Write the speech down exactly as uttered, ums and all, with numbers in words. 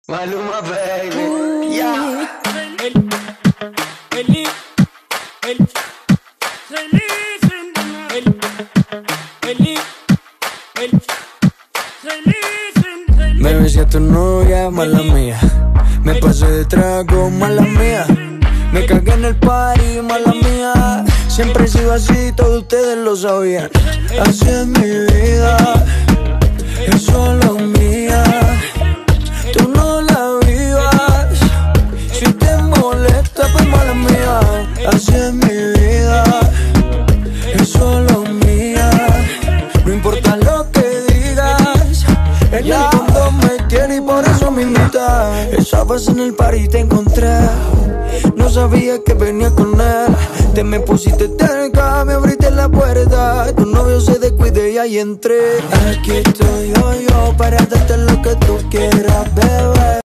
Maluma, baby. Yeah. El, el, el, feliz en el, el, el, feliz en Me besé a tu novia, mala mía. Me pasé de trago, mala mía. Me cagué en el party, mala mía. Siempre he sido así, todos ustedes lo sabían. Así es mi vida, es solo mía. Tú no la vivas, si te molesta, pues mala mía. Así es mi vida, es solo mía. No importa lo que digas, en el fondo me tiene y por eso me invita. Estabas en el party y te encontré, no sabía que venía con él. Te me pusiste cerca, me abriste la puerta. Tu novio se descuide y ahí entré. Aquí estoy yo, yo para darte lo que tú quieras, bebé.